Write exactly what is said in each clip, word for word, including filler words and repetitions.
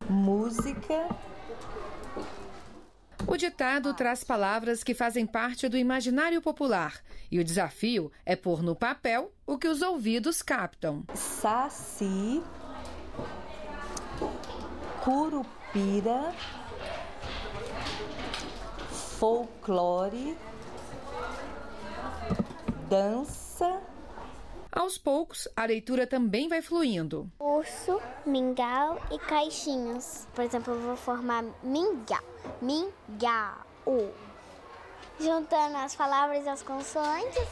música. O ditado traz palavras que fazem parte do imaginário popular e o desafio é pôr no papel o que os ouvidos captam. Saci, curupira, folclore, dança. Aos poucos, a leitura também vai fluindo. Urso, mingau e caixinhos. Por exemplo, eu vou formar mingau. Mingau. Juntando as palavras e as consoantes,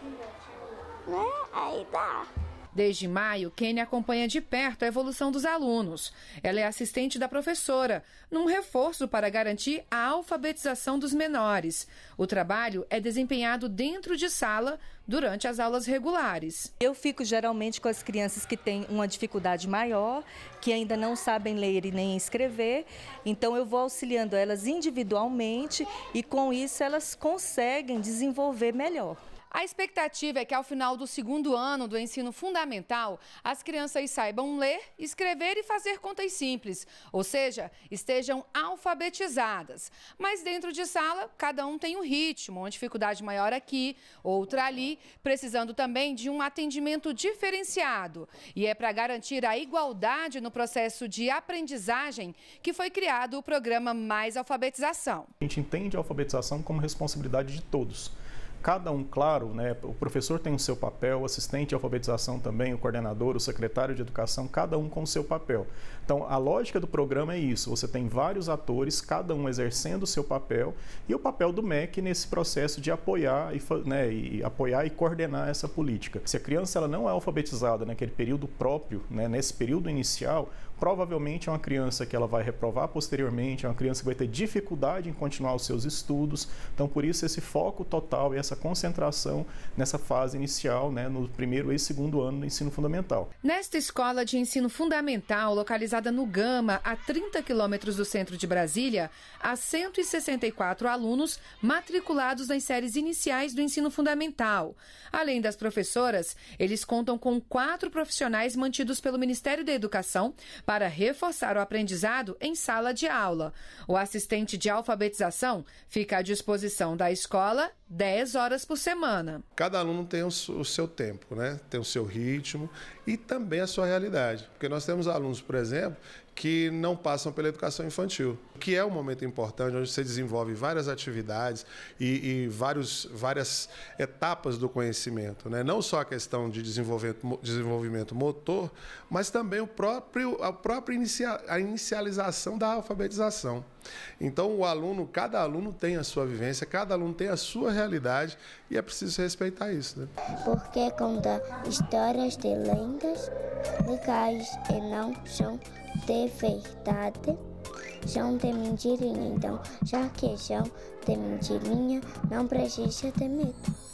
né? Aí dá. Desde maio, Kênia acompanha de perto a evolução dos alunos. Ela é assistente da professora, num reforço para garantir a alfabetização dos menores. O trabalho é desempenhado dentro de sala durante as aulas regulares. Eu fico geralmente com as crianças que têm uma dificuldade maior, que ainda não sabem ler e nem escrever. Então eu vou auxiliando elas individualmente e com isso elas conseguem desenvolver melhor. A expectativa é que ao final do segundo ano do ensino fundamental, as crianças saibam ler, escrever e fazer contas simples, ou seja, estejam alfabetizadas. Mas dentro de sala, cada um tem um ritmo, uma dificuldade maior aqui, outra ali, precisando também de um atendimento diferenciado. E é para garantir a igualdade no processo de aprendizagem que foi criado o programa Mais Alfabetização. A gente entende a alfabetização como responsabilidade de todos. Cada um, claro, né, o professor tem o seu papel, o assistente de alfabetização também, o coordenador, o secretário de educação, cada um com o seu papel. Então, a lógica do programa é isso, você tem vários atores, cada um exercendo o seu papel, e o papel do M E C nesse processo de apoiar e, né, e, apoiar e coordenar essa política. Se a criança ela não é alfabetizada naquele período próprio, né, nesse período inicial, provavelmente é uma criança que ela vai reprovar posteriormente, é uma criança que vai ter dificuldade em continuar os seus estudos. Então, por isso, esse foco total e essa concentração nessa fase inicial, né, no primeiro e segundo ano do ensino fundamental. Nesta escola de ensino fundamental, localizada no Gama, a trinta quilômetros do centro de Brasília, há cento e sessenta e quatro alunos matriculados nas séries iniciais do ensino fundamental. Além das professoras, eles contam com quatro profissionais mantidos pelo Ministério da Educação para reforçar o aprendizado em sala de aula. O assistente de alfabetização fica à disposição da escola dez horas por semana. Cada aluno tem o seu tempo, né? Tem o seu ritmo e também a sua realidade. Porque nós temos alunos, por exemplo, que não passam pela educação infantil, que é um momento importante onde você desenvolve várias atividades e, e vários, várias etapas do conhecimento, né? Não só a questão de desenvolvimento, desenvolvimento motor, mas também o próprio, a própria inicia, a inicialização da alfabetização. Então, o aluno, cada aluno tem a sua vivência, cada aluno tem a sua realidade e é preciso respeitar isso, né? Porque conta histórias de lendas legais e não são de verdade, são de mentirinha. Então, já que são de mentirinha, não precisa ter medo.